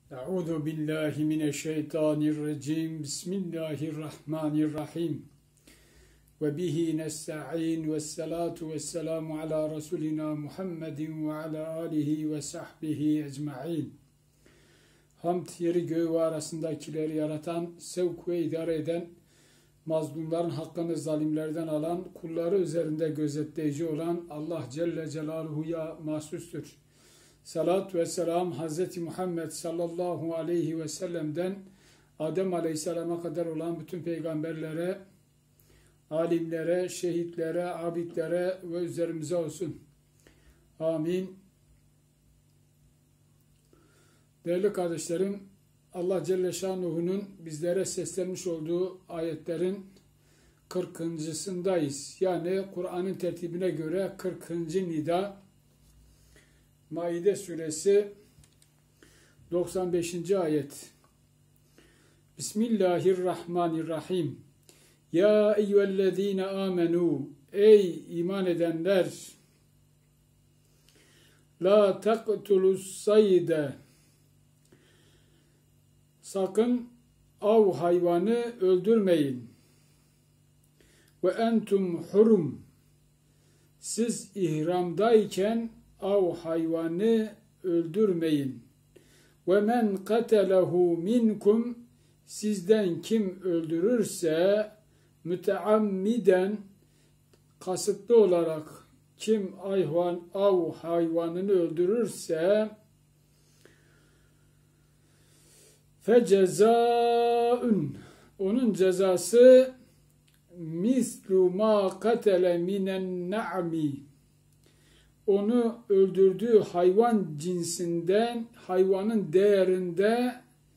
Euzu billahi mineşşeytanirracim. Bismillahirrahmanirrahim. Ve bihi nesta'in ve salatu ve selamu ala Resulina Muhammedin ve ala alihi ve sahbihi ecma'in. Hamd yeri göğü arasındakileri yaratan, sevk ve idare eden, mazlumların hakkını zalimlerden alan, kulları üzerinde gözetleyici olan Allah Celle Celaluhu'ya mahsustur. Salat ve selam Hz. Muhammed sallallahu aleyhi ve sellem'den Adem aleyhisselama kadar olan bütün peygamberlere, alimlere, şehitlere, abidlere ve üzerimize olsun. Amin. Değerli kardeşlerim, Allah Celle Şanuhu'nun bizlere seslenmiş olduğu ayetlerin 40.sındayız. Yani Kur'an'ın tertibine göre 40. nida. Maide suresi 95. ayet. Bismillahirrahmanirrahim. Ya eyyühellezine amenu. Ey iman edenler. La taqtulus sayde. Sakın av hayvanı öldürmeyin. Ve entum hurum. Siz ihramdayken av hayvanı öldürmeyin. Ve men katalehu minkum, sizden kim öldürürse müteammiden, kasıtlı olarak kim av hayvanını öldürürse fecezaun, onun cezası mislu ma katale minen na'mi, onu öldürdüğü hayvan cinsinden, hayvanın değerinde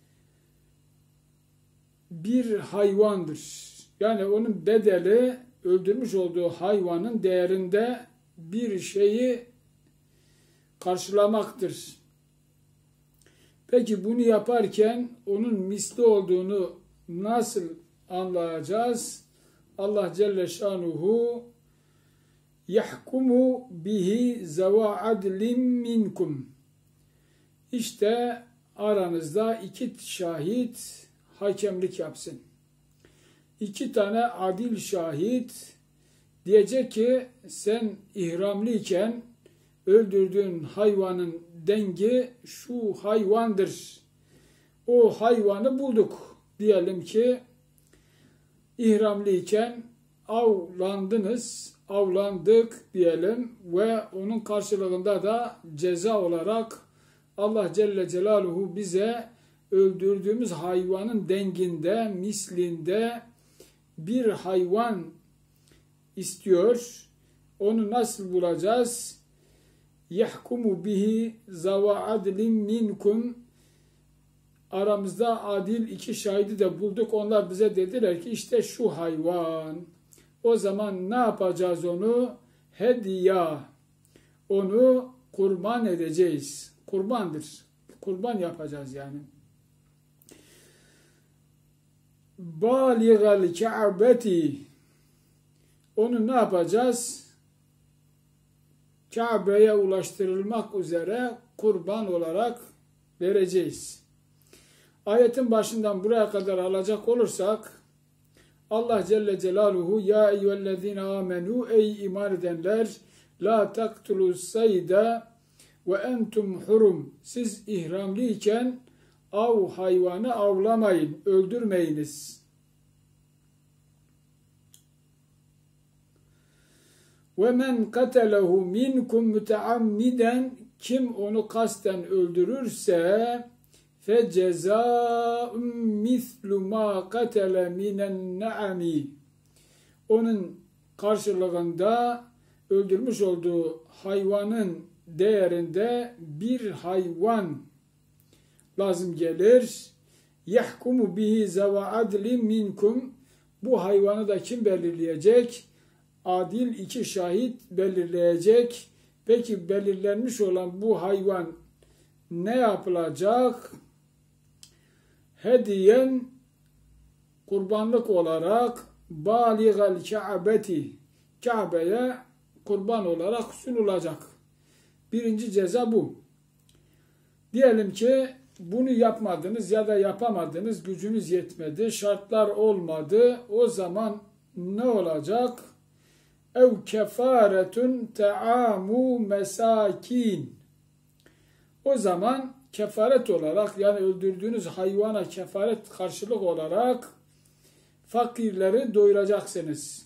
bir hayvandır. Yani onun bedeli öldürmüş olduğu hayvanın değerinde bir şeyi karşılamaktır. Peki bunu yaparken onun misli olduğunu nasıl anlayacağız? Allah Celle Şanuhu yahkumu bihi zeva adlim minkum. İşte aranızda iki şahit hakemlik yapsın. İki tane adil şahit diyecek ki sen ihramlıyken öldürdüğün hayvanın dengi şu hayvandır. O hayvanı bulduk. Diyelim ki ihramlıyken avlandık diyelim ve onun karşılığında da ceza olarak Allah Celle Celaluhu bize öldürdüğümüz hayvanın denginde, mislinde bir hayvan istiyor. Onu nasıl bulacağız? Yahkumu bihi zava adlim minkum. Aramızda adil iki şahidi de bulduk. Onlar bize dediler ki işte şu hayvan. O zaman ne yapacağız onu? Hediya. Onu kurban edeceğiz. Kurbandır. Kurban yapacağız yani. Baligal Ka'beti. Onu ne yapacağız? Kabe'ye ulaştırılmak üzere kurban olarak vereceğiz. Ayetin başından buraya kadar alacak olursak Allah Celle Celaluhu ya eyyühellezine amenu, ey iman edenler, la taktulus sayde ve entum hurum, siz ihramlıyken av hayvanı avlamayın, öldürmeyiniz. Ve men katalehu minkum müteammiden, kim onu kasten öldürürse fecezaun mislu ma katale minen na'ami, onun karşılığında öldürmüş olduğu hayvanın değerinde bir hayvan lazım gelir. Yahkumu bihi zeva adlim minkum, bu hayvanı da kim belirleyecek? Adil iki şahit belirleyecek. Peki belirlenmiş olan bu hayvan ne yapılacak? Hediyen, kurbanlık olarak baligal Ka'beti, Kabe'ye kurban olarak sunulacak. Birinci ceza bu. Diyelim ki bunu yapmadınız ya da yapamadınız, gücünüz yetmedi, şartlar olmadı. O zaman ne olacak? Ev kefaretun ta'amu mesakin. O zaman kefaret olarak, yani öldürdüğünüz hayvana kefaret karşılık olarak fakirleri doyuracaksınız.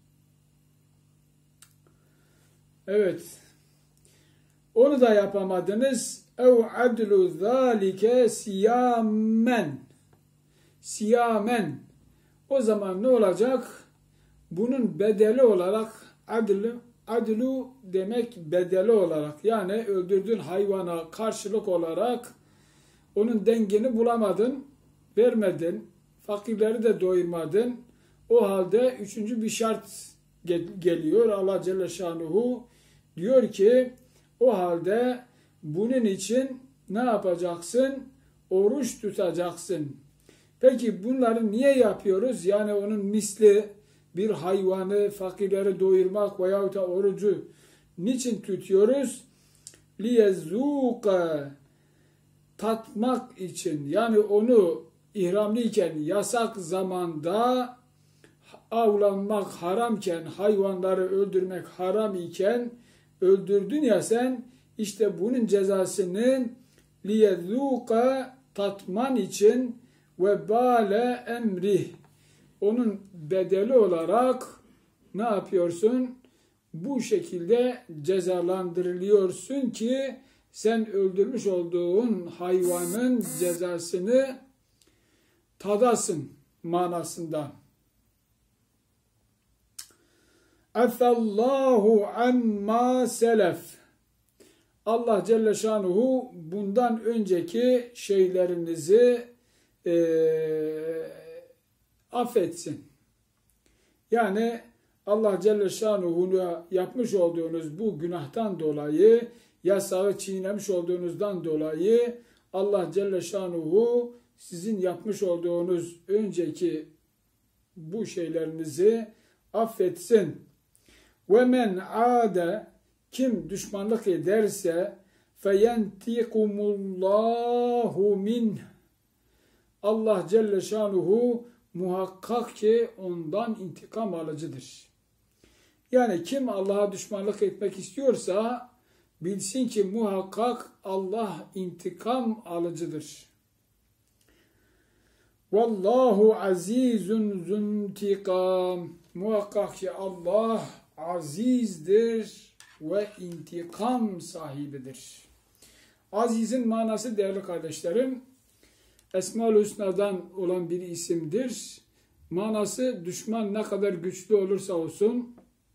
Evet. Onu da yapamadınız. Ev adlu zalike siyamen. Siyamen. O zaman ne olacak? Bunun bedeli olarak adlu demek bedeli olarak, yani öldürdüğün hayvana karşılık olarak onun dengini bulamadın, vermedin, fakirleri de doyurmadın. O halde üçüncü bir şart geliyor. Allah Celle Şanuhu diyor ki o halde bunun için ne yapacaksın? Oruç tutacaksın. Peki bunları niye yapıyoruz? Yani onun misli bir hayvanı, fakirleri doyurmak veyahut da orucu niçin tutuyoruz? لِيَزُّوقَ tatmak için. Yani onu ihramlıyken, yasak zamanda avlanmak haramken, hayvanları öldürmek haram iken öldürdün ya sen, işte bunun cezasını لِيَذُّوقَ tatman için ve bale emrih, onun bedeli olarak ne yapıyorsun? Bu şekilde cezalandırılıyorsun ki sen öldürmüş olduğun hayvanın cezasını tadasın manasında. Afallahu amma selef. Allah Celle Şanuhu bundan önceki şeylerinizi affetsin. Yani Allah Celle Şanuhu'na yapmış olduğunuz bu günahtan dolayı, yasağı çiğnemiş olduğunuzdan dolayı Allah Celle Şanuhu sizin yapmış olduğunuz önceki bu şeylerinizi affetsin. Ve men ade, kim düşmanlık ederse feyentikumullahu minh, Allah Celle Şanuhu muhakkak ki ondan intikam alıcıdır. Yani kim Allah'a düşmanlık etmek istiyorsa bilsin ki muhakkak Allah intikam alıcıdır. Vallahu azizun zuntikam. Muhakkak ki Allah azizdir ve intikam sahibidir. Aziz'in manası değerli kardeşlerim, Esma-ül Hüsna'dan olan bir isimdir. Manası düşman ne kadar güçlü olursa olsun,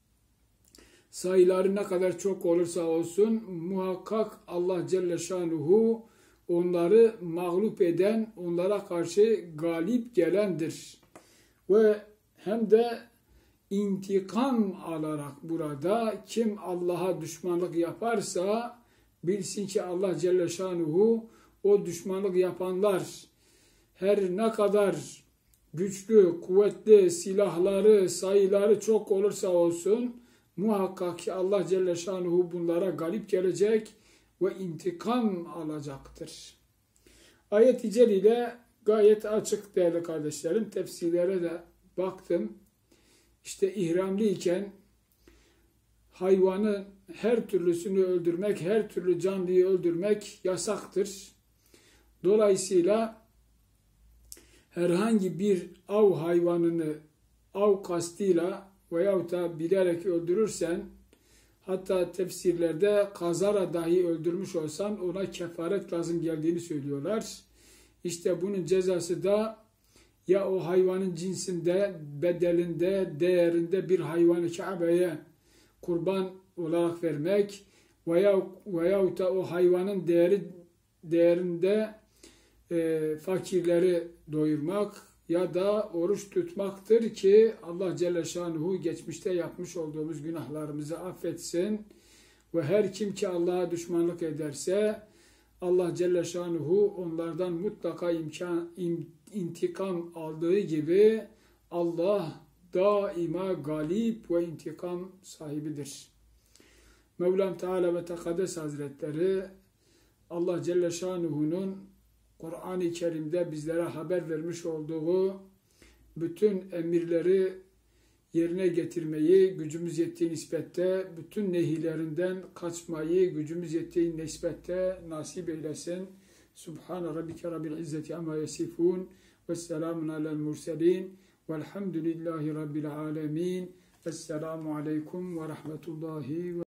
sayıları ne kadar çok olursa olsun, muhakkak Allah Celle Şanuhu onları mağlup eden, onlara karşı galip gelendir. Ve hem de intikam alarak burada kim Allah'a düşmanlık yaparsa bilsin ki Allah Celle Şanuhu o düşmanlık yapanlar her ne kadar güçlü, kuvvetli, silahları, sayıları çok olursa olsun muhakkak ki Allah Celle Şanuhu bunlara galip gelecek ve intikam alacaktır. Ayet-i Celile gayet açık değerli kardeşlerim. Tefsirlere de baktım. İşte ihramlıyken hayvanın her türlüsünü öldürmek, her türlü canlıyı öldürmek yasaktır. Dolayısıyla herhangi bir av hayvanını av kastıyla veyahut da bilerek öldürürsen, hatta tefsirlerde kazara dahi öldürmüş olsan ona kefaret lazım geldiğini söylüyorlar. İşte bunun cezası da ya o hayvanın cinsinde, bedelinde, değerinde bir hayvanı Kabe'ye kurban olarak vermek veyahut da o hayvanın değerinde fakirleri doyurmak ya da oruç tutmaktır ki Allah Celle Şanuhu geçmişte yapmış olduğumuz günahlarımızı affetsin. Ve her kim ki Allah'a düşmanlık ederse Allah Celle Şanuhu onlardan mutlaka intikam aldığı gibi Allah daima galip ve intikam sahibidir. Mevlam Teala ve Tekaddes Hazretleri Allah Celle Şanuhu'nun Kur'an-ı Kerim'de bizlere haber vermiş olduğu bütün emirleri yerine getirmeyi, gücümüz yettiği nispette, bütün nehilerinden kaçmayı, gücümüz yettiği nispette nasip eylesin. Subhane rabbike rabbil izzeti amma yasifun ve selamun alel murselin velhamdülillahi rabbil alemin. Esselamu aleyküm ve rahmetullahi ve